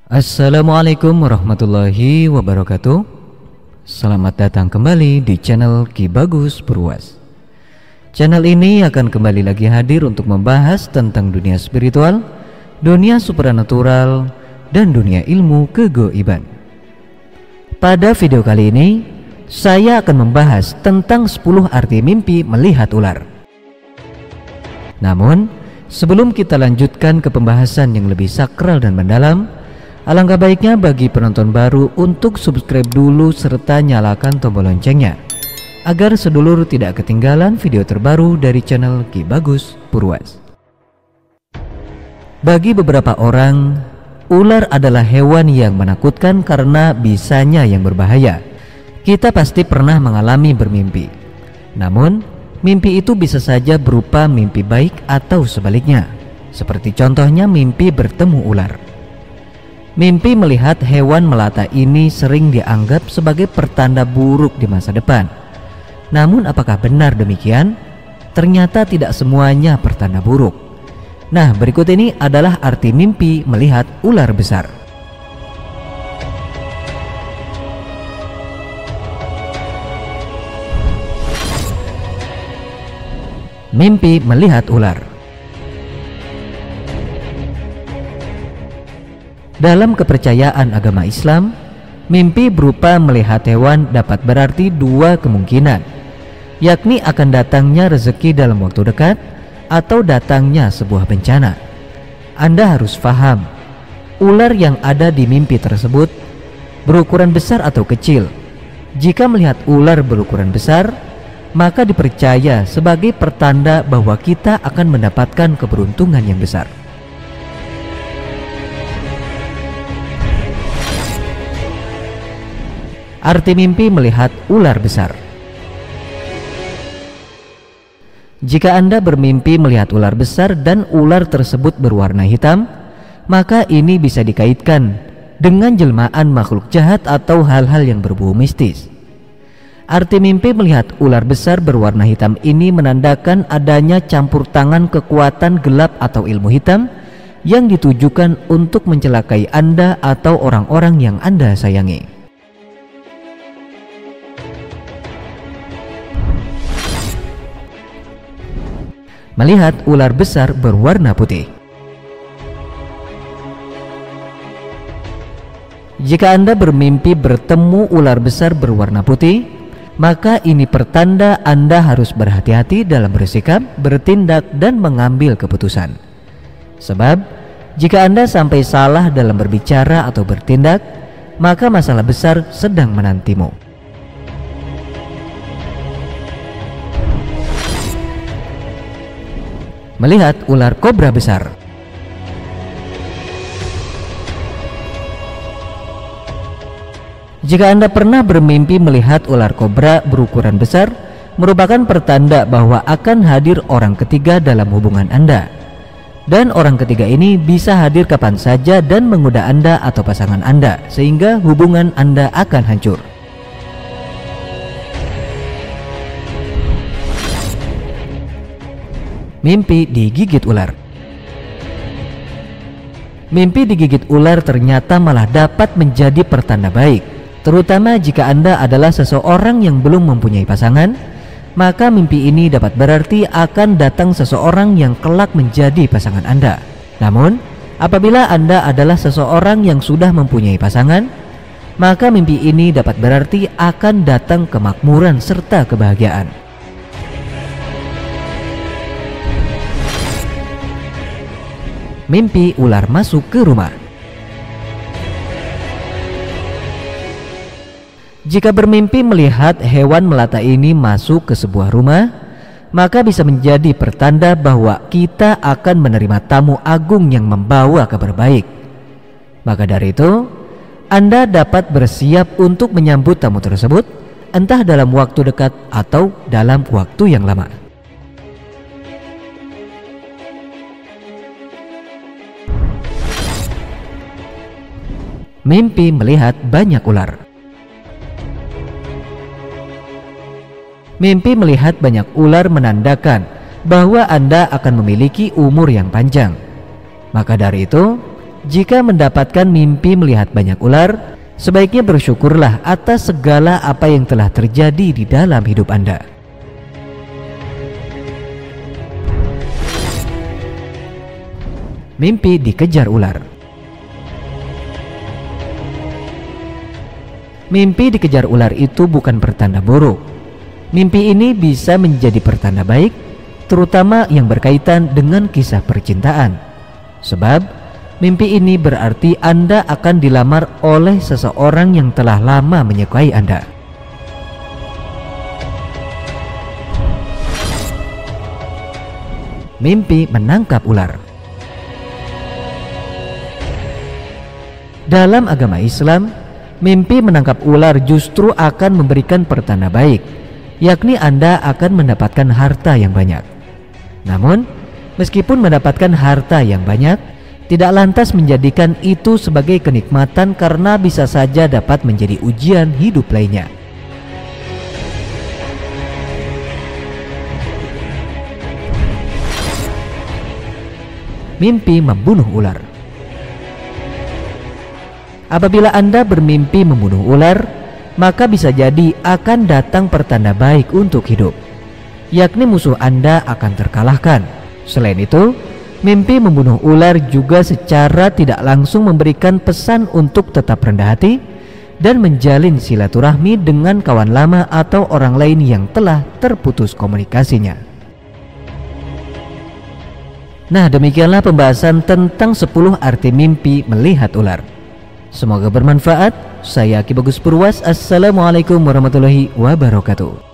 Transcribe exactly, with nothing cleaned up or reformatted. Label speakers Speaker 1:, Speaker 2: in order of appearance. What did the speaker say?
Speaker 1: Assalamualaikum warahmatullahi wabarakatuh. Selamat datang kembali di channel Ki Bagus Purwas. Channel ini akan kembali lagi hadir untuk membahas tentang dunia spiritual, dunia supranatural, dan dunia ilmu kegoiban. Pada video kali ini, saya akan membahas tentang sepuluh arti mimpi melihat ular. Namun, sebelum kita lanjutkan ke pembahasan yang lebih sakral dan mendalam, alangkah baiknya bagi penonton baru untuk subscribe dulu serta nyalakan tombol loncengnya, agar sedulur tidak ketinggalan video terbaru dari channel Ki Bagus Purwas. Bagi beberapa orang, ular adalah hewan yang menakutkan karena bisanya yang berbahaya. Kita pasti pernah mengalami bermimpi. Namun, mimpi itu bisa saja berupa mimpi baik atau sebaliknya. Seperti contohnya mimpi bertemu ular. Mimpi melihat hewan melata ini sering dianggap sebagai pertanda buruk di masa depan. Namun apakah benar demikian? Ternyata tidak semuanya pertanda buruk. Nah, berikut ini adalah arti mimpi melihat ular besar. Mimpi melihat ular. Dalam kepercayaan agama Islam, mimpi berupa melihat hewan dapat berarti dua kemungkinan, yakni akan datangnya rezeki dalam waktu dekat atau datangnya sebuah bencana. Anda harus paham, ular yang ada di mimpi tersebut berukuran besar atau kecil. Jika melihat ular berukuran besar, maka dipercaya sebagai pertanda bahwa kita akan mendapatkan keberuntungan yang besar. Arti mimpi melihat ular besar. Jika Anda bermimpi melihat ular besar dan ular tersebut berwarna hitam, maka ini bisa dikaitkan dengan jelmaan makhluk jahat atau hal-hal yang berbau mistis. Arti mimpi melihat ular besar berwarna hitam ini menandakan adanya campur tangan kekuatan gelap atau ilmu hitam yang ditujukan untuk mencelakai Anda atau orang-orang yang Anda sayangi. Melihat ular besar berwarna putih. Jika Anda bermimpi bertemu ular besar berwarna putih, maka ini pertanda Anda harus berhati-hati dalam bersikap, bertindak, dan mengambil keputusan. Sebab, jika Anda sampai salah dalam berbicara atau bertindak, maka masalah besar sedang menantimu. Melihat ular kobra besar. Jika Anda pernah bermimpi melihat ular kobra berukuran besar, merupakan pertanda bahwa akan hadir orang ketiga dalam hubungan Anda. Dan orang ketiga ini bisa hadir kapan saja dan menggoda Anda atau pasangan Anda, sehingga hubungan Anda akan hancur. Mimpi digigit ular. Mimpi digigit ular ternyata malah dapat menjadi pertanda baik, terutama jika Anda adalah seseorang yang belum mempunyai pasangan. Maka mimpi ini dapat berarti akan datang seseorang yang kelak menjadi pasangan Anda. Namun, apabila Anda adalah seseorang yang sudah mempunyai pasangan, maka mimpi ini dapat berarti akan datang kemakmuran serta kebahagiaan. Mimpi ular masuk ke rumah. Jika bermimpi melihat hewan melata ini masuk ke sebuah rumah, maka bisa menjadi pertanda bahwa kita akan menerima tamu agung yang membawa kabar baik. Maka dari itu, Anda dapat bersiap untuk menyambut tamu tersebut, entah dalam waktu dekat atau dalam waktu yang lama. Mimpi melihat banyak ular. Mimpi melihat banyak ular menandakan bahwa Anda akan memiliki umur yang panjang. Maka dari itu, jika mendapatkan mimpi melihat banyak ular, sebaiknya bersyukurlah atas segala apa yang telah terjadi di dalam hidup Anda. Mimpi dikejar ular. Mimpi dikejar ular itu bukan pertanda buruk. Mimpi ini bisa menjadi pertanda baik, terutama yang berkaitan dengan kisah percintaan. Sebab mimpi ini berarti Anda akan dilamar oleh seseorang yang telah lama menyukai Anda. Mimpi menangkap ular. Dalam agama Islam, mimpi menangkap ular justru akan memberikan pertanda baik, yakni Anda akan mendapatkan harta yang banyak. Namun, meskipun mendapatkan harta yang banyak, tidak lantas menjadikan itu sebagai kenikmatan karena bisa saja dapat menjadi ujian hidup lainnya. Mimpi membunuh ular. Apabila Anda bermimpi membunuh ular, maka bisa jadi akan datang pertanda baik untuk hidup, yakni musuh Anda akan terkalahkan. Selain itu, mimpi membunuh ular juga secara tidak langsung memberikan pesan untuk tetap rendah hati dan menjalin silaturahmi dengan kawan lama atau orang lain yang telah terputus komunikasinya. Nah, demikianlah pembahasan tentang sepuluh arti mimpi melihat ular. Semoga bermanfaat. Saya Ki Bagus Purwas. Assalamualaikum warahmatullahi wabarakatuh.